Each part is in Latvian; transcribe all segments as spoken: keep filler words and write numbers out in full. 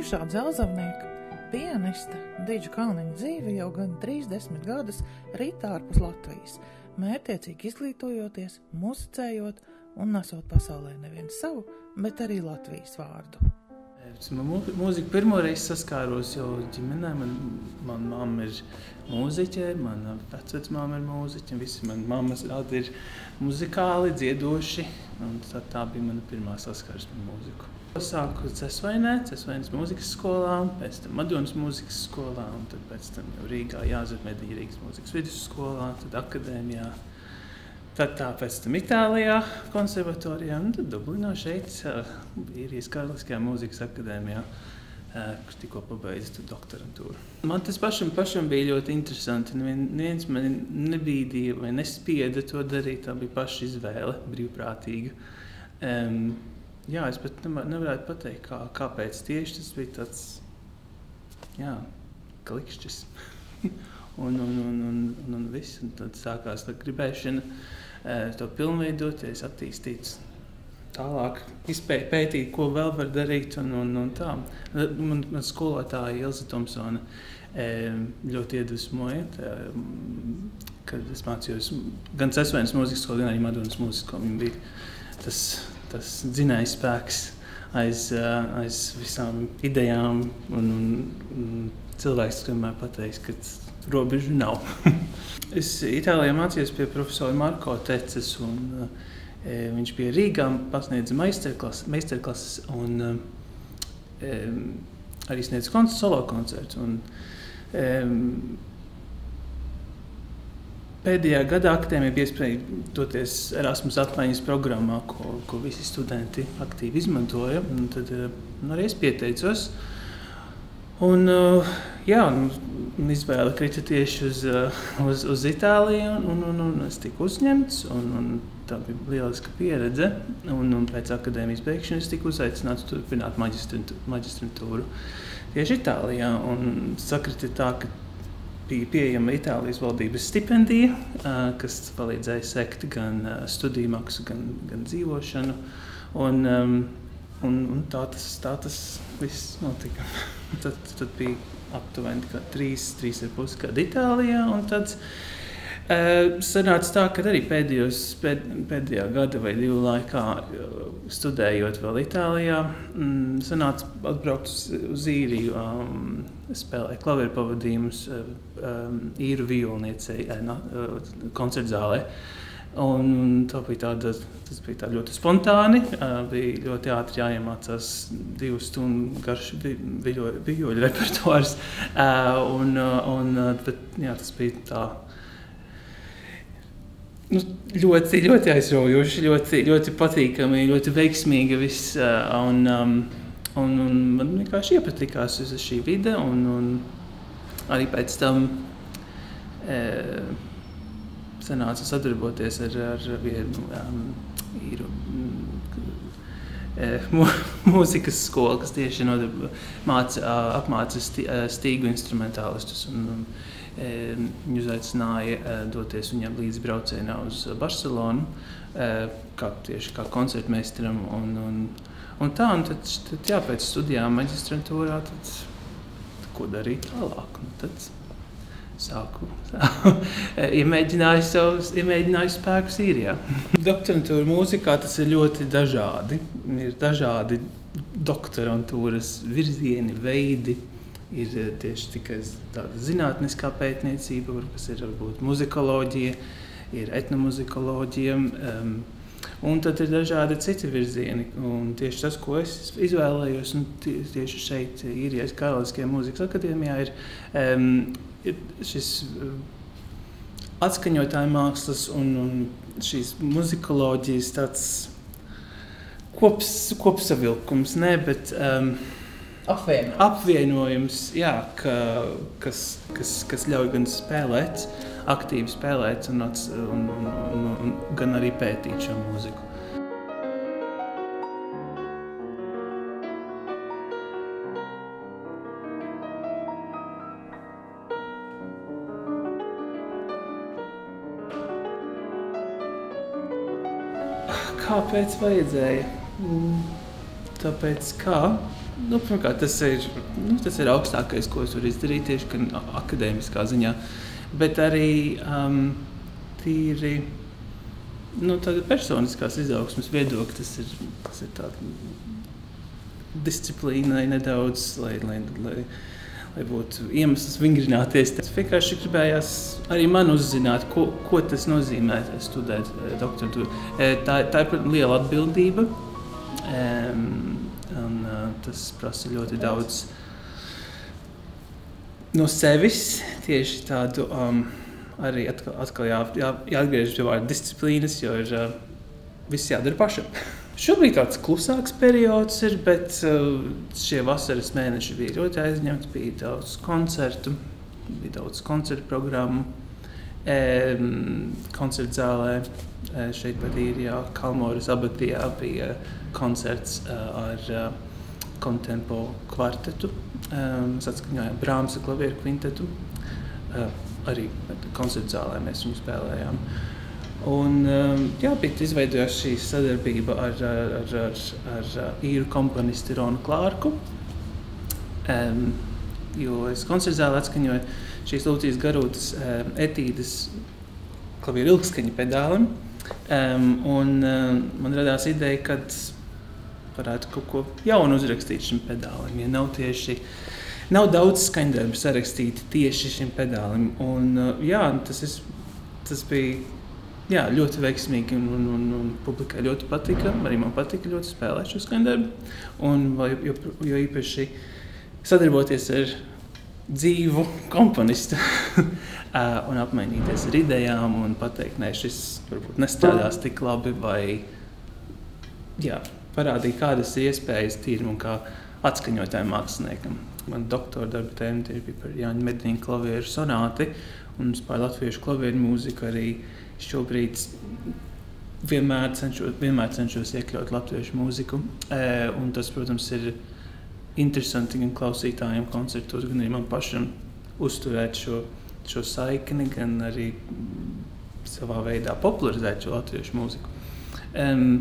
bijušā dzelzavnieka, pianista Dīdža Kalniņa dzīve jau gan trīsdesmit gadus rit ārpus Latvijas, mērķiecīgi izglītojoties, muzicējot un nesot pasaulē nevien savu, bet arī Latvijas vārdu. Mūziku pirmoreiz saskāros jau ģimenē. Man, man mamma ir mūziķe, mana vecvecmāma ir mūziķe, visi mani mammas rādi ir muzikāli, dziedoši, un tā, tā bija mana pirmā saskarsme ar mūziku. Sāku Cesvainē, Cesvainas mūzikas skolā, pēc tam Madonas mūzikas skolā, un tad pēc tam jau Rīgā Jāzepmedī Rīgas mūzikas vidusskolā, tad akadēmijā. Tad tā pēc tam Itālijā, konservatorijā, un tad Dublinā šeit, Īrijas Karaliskajā mūzikas akadēmijā, kur tikko pabeidzu doktorantūru. Man tas pašam, pašam bija ļoti interesanti. Neviens mani nebīdīja vai nespieda to darīt, tā bija paša izvēle, brīvprātīga. Um, jā, es pat nevarētu pateikt, kā, kāpēc tieši tas bija tāds, jā, klikšķis. un, un, un, un, un, un viss, un tad sākās tā gribēšana to pilnveidoties, attīstīt tālāk, izpēt, pētīt, ko vēl var darīt un, un, un tā. Man, man skolotāja Ilze Tomsone ļoti iedvesmoja, tā, kad es mācījos gan Cesvainas mūzikas skolā, gan arī Madonas mūzikas skolā. Viņa bija tas, tas dzinējs spēks aiz, aiz visām idejām un, un, un cilvēks vienmēr pateiks, ka robežu nav. Es Itālijā mācījos pie profesora Marko Teces, un e, viņš bija Rīgā, pasniedza meistarklases, meistarklases un e, arī sniedza koncertu, solo koncertu. Un, e, pēdējā gadā akadēmija bija iespēja doties Erasmus apmaiņas programmā, ko, ko visi studenti aktīvi izmantoja, un tad un arī es pieteicos. Un, jā, un izvēle krita tieši uz, uz, uz Itāliju, un, un, un es tiku uzņemts, un, un tā bija lieliska pieredze. Un, un pēc akadēmijas beigšanas tiku uzaicināts turpināt maģistrantūru tieši Itālijā. Un sakrita tā, ka bija pieejama Itālijas valdības stipendija, kas palīdzēja sekt gan studiju maksu, gan, gan dzīvošanu. Un, un, un tā, tas, tā tas viss notika. Tad, tad bija aptuveni trīs, trīs ar pusi gadu Itālijā, un tad e, sanāca tā, ka arī pēdējos, pēd, pēdējā gada vai divu laikā studējot vēl Itālijā, m, sanāca atbraukt uz, uz Īriju, um, spēlēt klaveru pavadījumus um, īru violniecei uh, koncertzālē. Un tā bija tāda, tas bija tā ļoti spontāni, bija ļoti ātri jāiemācās divu stundu garš viļoļu repertuārs. Un, un, bet, jā, tas bija tā nu, ļoti, ļoti aizraujoši, ļoti, ļoti patīkami, ļoti veiksmīgi viss. Un, un, un man vienkārši iepatikās uz šī vide, un, un arī pēc tam e, sanāca sadarboties ar, ar vienu um, īru um, mūzikas skolu, kas tieši nodarbo, māca, uh, apmāca sti, uh, stīgu instrumentālistus. Un, um, viņi uzaicināja uh, doties viņam līdzi braucienā uz Barcelonu, uh, kā, tieši kā koncertmeistaram. Un, un, un tā, un tad, tad jā, pēc studijām maģistrantūrā, tad, tad ko darīt tālāk? Un tad, Sāku, iemēģināju savus, iemēģināju spēkus Īrijā. Doktorantūra mūzikā tas ir ļoti dažādi. Ir dažādi doktorantūras virzieni, veidi. Ir tieši tikai tāda zinātniskā pētniecība, kas ir varbūt muzikoloģija, ir etnomuzikoloģija. Um, un tad ir dažādi citi virzieni. Un tieši tas, ko es izvēlējos, un tie, tieši šeit Īrijas Karaliskajā mūzikas akadēmijā ir um, šis atskaņotāju mākslas un, un šīs muzikoloģijas tāds kops, kopsavilkums, ne, bet um, apvienojums, apvienojums jā, ka, kas, kas, kas ļauj gan spēlēt, aktīvi spēlēt un, un, un, un, un gan arī pētīt šo mūziku. Kāpēc vajadzēja? Tāpēc kā nu, pirmkārt, tas ir, nu, tas ir augstākais, ko es varu izdarīt tieši gan akadēmiskā ziņā, bet arī um, tīri nu, personiskās izaugsmes viedokļi. Tas ir, tas ir tāda disciplīnai nedaudz, lai, lai, lai, lai būtu iemesls vingrināties. Tas vienkārši gribējās arī man uzzināt, ko, ko tas nozīmē studēt doktorantūru. Tā, tā ir liela atbildība, um, un uh, tas prasa ļoti daudz no sevis, tieši tādu um, arī atkal, atkal jā, jā, jāatgriežas pie vārda disciplīnas, jo ir uh, viss jādara pašam. Šobrīd tāds klusāks periods ir, bet uh, šie vasaras mēneši bija ļoti aizņemti, bija daudz koncertu, bija daudz koncertu programmu, e, koncertu zālē, e, šeit pat Īrijā, Kalmoras abatijā bija koncerts uh, ar uh, kontempo kvartetu, um, atskaņojām Brāmsa klavieru kvintetu, uh, arī koncertu zālē mēs viņu spēlējām. Un, um, jā, bija izveidojās šī sadarbība ar, ar, ar, ar, ar īru komponisti Ronu Klārku, um, jo es koncertu zālē atskaņoju šīs Lūcijas Garūtas um, etīdes klavieru ilgskaņa pedālim, um, un um, man radās ideja, kad varētu kaut ko jaunu uzrakstīt šim pedālim, ja nav tieši Nav daudz skaņdarbu sarakstīti tieši šim pedālim, un uh, jā, tas, es, tas bija jā, ļoti veiksmīgi, un, un, un, un publikai ļoti patika, arī man patika ļoti spēlēt šo skaņdarbu, un jo, jo īpaši sadarboties ar dzīvu komponistu un apmainīties ar idejām un pateikt, ne, šis varbūt nestrādās tik labi, vai jā, parādīt, kādas ir iespējas tīrim un kā atskaņotājiem māksliniekam. Man doktora darba tēma bija par Jāņa Medniņa klavieru sonāti, un par latviešu klavieru mūziku arī šobrīd vienmēr cenšos, vienmēr cenšos iekļaut latviešu mūziku. E, un tas, protams, ir interesanti gan klausītājiem koncertos, gan arī man pašam uzturēt šo, šo saikni, gan arī savā veidā popularizēt šo latviešu mūziku. Um,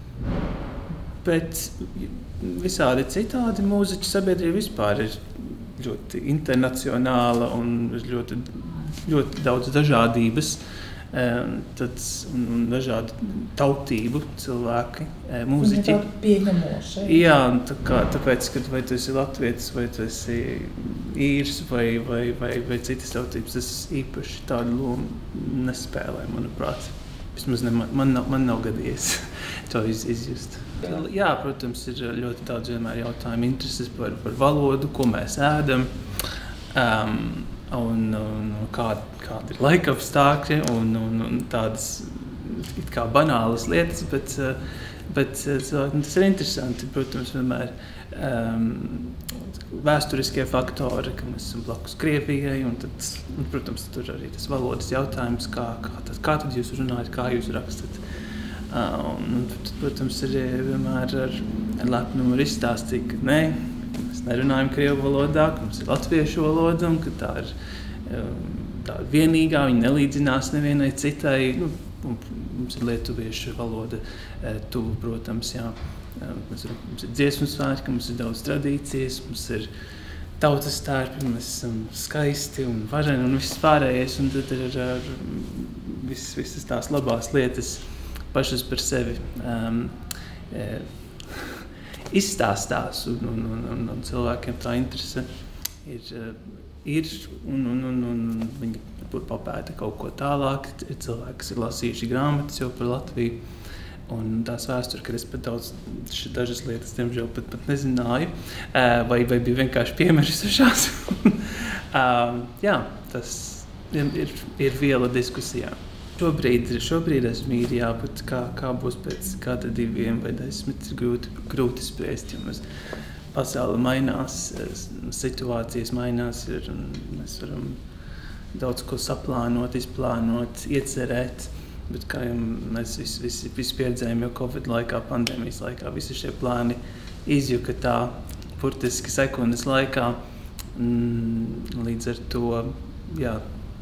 bet visādi citādi mūziķu sabiedrība vispār ir ļoti internacionāla un ir ļoti, ļoti daudz dažādības, tad, un, un dažādu tautību cilvēki, mūziķi. Viņa tā pieņemoša. Jā, tā kā, tāpēc, kad vai tu esi latvietis, vai tu esi īrs, vai, vai, vai, vai citas tautības, tas īpaši tādu lomu nespēlē, manuprāt. Vismaz ne, man, nav, man nav gadījies to iz, izjust. Jā, protams, ir ļoti daudz vienmēr jautājumu intereses par, par valodu, ko mēs ēdam, um, un, un kāda, kāda ir laika apstākļi, un, un, un tādas it kā banālas lietas, bet, bet tas ir interesanti, protams, vienmēr um, vēsturiskie faktori, ka mēs esam blakus Krievijai, un tad, un, protams, tur arī tas valodas jautājums, kā, kā, tad, kā tad jūs runājat, kā jūs rakstat. Uh, un, tad, protams, arī vienmēr ar, ar lepnumu ir izstāstīt, ka nē, mēs nerunājam krievu valodā, ka mums ir latviešu valoda, un ka tā ir, tā ir vienīgā, viņa nelīdzinās nevienai citai. Nu, mums ir lietuviešu valoda tuvu, protams, jā. Mums ir, mums ir dziesmu svētki, mums ir daudz tradīcijas, mums ir tautas tērpi, mēs esam skaisti un vareni un viss pārējais, un tad ir ar vis, visas tās labās lietas pašas par sevi um, e, izstāstās, un, un, un, un, un cilvēkiem tā interese ir, ir un, un, un, un viņi papēta kaut ko tālāk. Ir cilvēki, kas ir lasījuši grāmatas jau par Latviju, un tās vēsturi, ka es pat daudz dažas lietas, diemžēl, pat, pat nezināju, vai, vai bija vienkārši piemirsušās. um, jā, tas ir, ir viela diskusijā. Šobrīd, šobrīd esmu Īrijā, bet kā, kā būs pēc gada diviem vai desmit, ir grūti, grūti spriest, jo mēs pasaule mainās, situācijas mainās, ir, un mēs varam daudz ko saplānot, izplānot, iecerēt, bet kā jau mēs visi, visi, visi pieredzējām jau Covid laikā, pandēmijas laikā, visi šie plāni izjuka tā burtiski sekundes laikā, mm, līdz ar to, jā,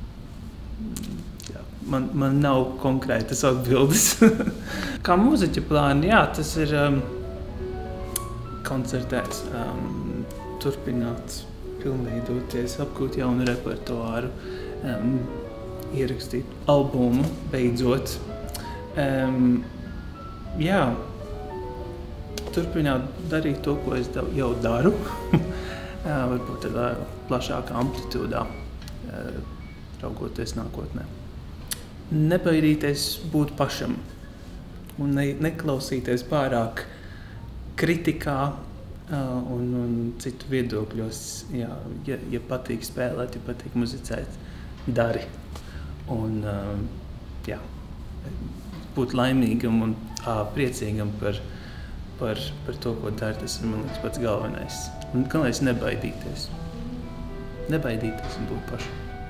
Man, man nav konkrētas atbildes. Kā mūziķa plāni, jā, tas ir um, koncertēt, um, turpināt, pilnveidoties, apgūt jaunu repertuāru, um, ierakstīt albumu, beidzot. Um, jā, turpināt darīt to, ko es jau daru, varbūt ar plašākā amplitūdā, raugoties nākotnē. Nebaidīties būt pašam un ne, neklausīties pārāk kritikā un, un citu viedokļos. Jā, ja, ja patīk spēlēt, ja patīk muzicēt, dari. Un jā, būt laimīgam un priecīgam par Par, par to, ko dari, tas ir, man liekas, pats galvenais. Un galvenais nebaidīties. Nebaidīties un būt pašam.